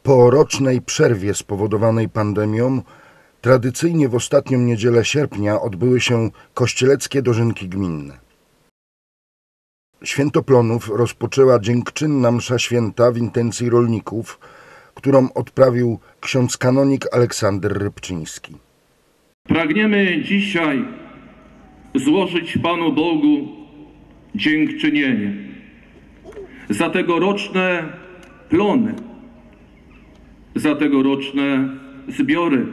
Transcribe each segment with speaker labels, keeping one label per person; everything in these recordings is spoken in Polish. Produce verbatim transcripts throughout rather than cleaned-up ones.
Speaker 1: Po rocznej przerwie spowodowanej pandemią tradycyjnie w ostatnią niedzielę sierpnia odbyły się kościeleckie dożynki gminne. Święto Plonów rozpoczęła dziękczynna msza święta w intencji rolników, którą odprawił ksiądz kanonik Aleksander Rybczyński.
Speaker 2: Pragniemy dzisiaj złożyć Panu Bogu dziękczynienie za tegoroczne plony, za tegoroczne zbiory.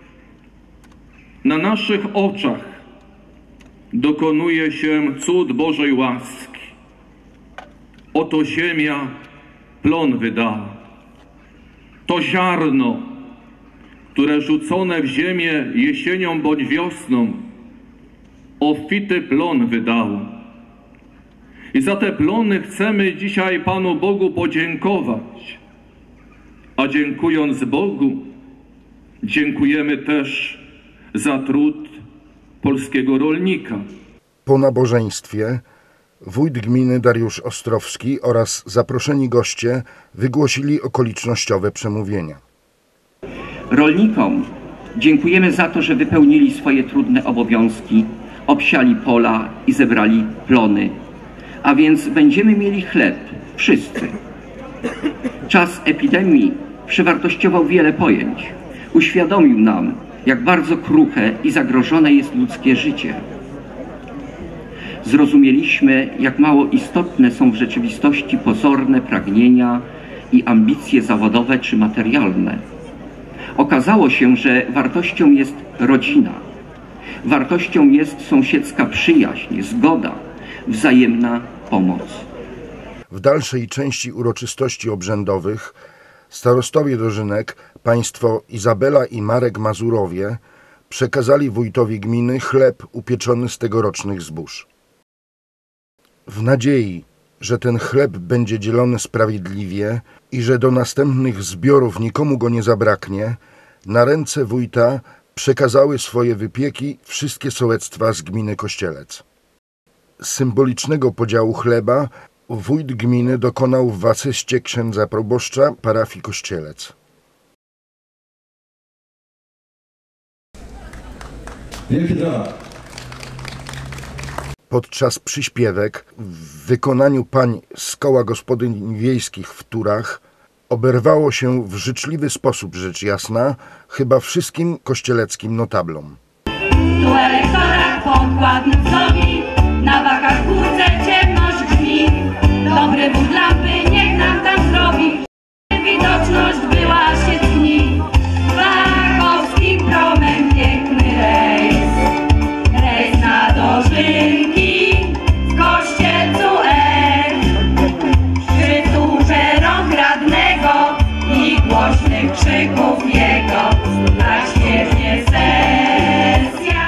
Speaker 2: Na naszych oczach dokonuje się cud Bożej łaski. Oto ziemia plon wydała. To ziarno, które rzucone w ziemię jesienią bądź wiosną, obfity plon wydało. I za te plony chcemy dzisiaj Panu Bogu podziękować. A dziękując Bogu, dziękujemy też za trud polskiego rolnika.
Speaker 1: Po nabożeństwie wójt gminy Dariusz Ostrowski oraz zaproszeni goście wygłosili okolicznościowe przemówienia.
Speaker 3: Rolnikom dziękujemy za to, że wypełnili swoje trudne obowiązki, obsiali pola i zebrali plony. A więc będziemy mieli chleb, wszyscy. Czas epidemii przewartościował wiele pojęć. Uświadomił nam, jak bardzo kruche i zagrożone jest ludzkie życie. Zrozumieliśmy, jak mało istotne są w rzeczywistości pozorne pragnienia i ambicje zawodowe czy materialne. Okazało się, że wartością jest rodzina. Wartością jest sąsiedzka przyjaźń, zgoda, wzajemna pomoc.
Speaker 1: W dalszej części uroczystości obrzędowych starostowie dożynek, państwo Izabela i Marek Mazurowie, przekazali wójtowi gminy chleb upieczony z tegorocznych zbóż. W nadziei, że ten chleb będzie dzielony sprawiedliwie i że do następnych zbiorów nikomu go nie zabraknie, na ręce wójta przekazały swoje wypieki wszystkie sołectwa z gminy Kościelec. Symbolicznego podziału chleba wójt gminy dokonał w asyście księdza proboszcza parafii Kościelec. Podczas przyśpiewek w wykonaniu pań z koła gospodyń wiejskich w Turach oberwało się w życzliwy sposób, rzecz jasna, chyba wszystkim kościeleckim notablom.
Speaker 4: Tu elektorat podkładny wzowi, na wakach górce ciemność grzmi. Dobry wód lampy niech nam tam zrobi, widoczność była się dni. Wachowskim promem piękny rejs, rejs na dożynki w Kościelcu R. Przy turze rąk radnego i głośnych krzyków jego, tak śpiewnie sesja.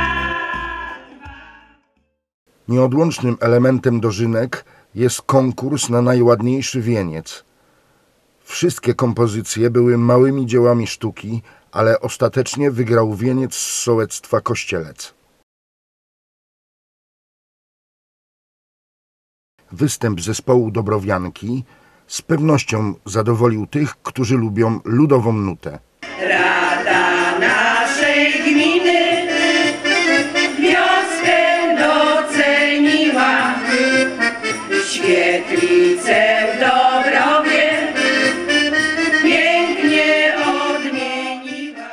Speaker 1: Nieodłącznym elementem dożynek jest konkurs na najładniejszy wieniec. Wszystkie kompozycje były małymi dziełami sztuki, ale ostatecznie wygrał wieniec z sołectwa Kościelec. Występ zespołu Dobrowianki z pewnością zadowolił tych, którzy lubią ludową nutę.
Speaker 4: Rada naszej gminy wioskę doceniła, świetlicę w Dobrowie pięknie odmieniła.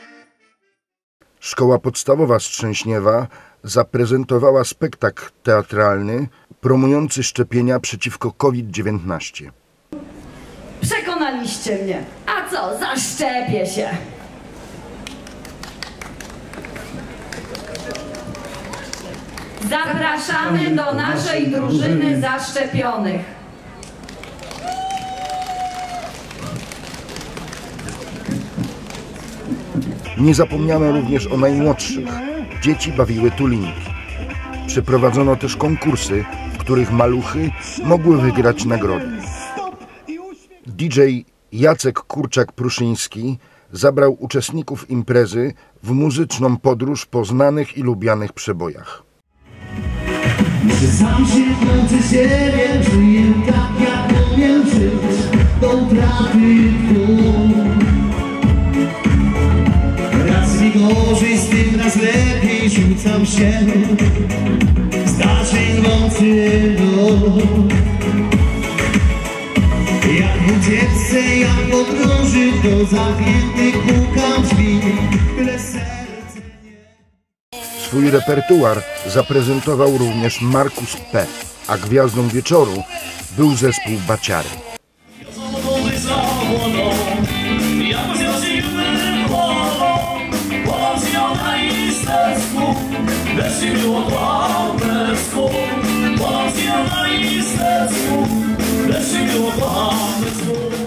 Speaker 1: Szkoła podstawowa Strzęśniewa zaprezentowała spektakl teatralny promujący szczepienia przeciwko COVID dziewiętnaście.
Speaker 5: Przekonaliście mnie. A co, zaszczepię się. Zapraszamy do naszej drużyny zaszczepionych.
Speaker 1: Nie zapomniano również o najmłodszych. Dzieci bawiły tulinki. Przeprowadzono też konkursy, w których maluchy mogły wygrać nagrody. D J Jacek Kurczak-Pruszyński zabrał uczestników imprezy w muzyczną podróż po znanych i lubianych przebojach.
Speaker 6: Sam się kręcę siebie, czuję tak jak umiem żyć, tą traty poświęcam się zdarzeń wątłego. Jak w ucieczce, jak w podróży, do zamkniętych pukam drzwi, byle serce nie...
Speaker 1: Swój repertuar zaprezentował również Markus P., a gwiazdą wieczoru był zespół Baciary.
Speaker 7: Lecz nie było kochane słów.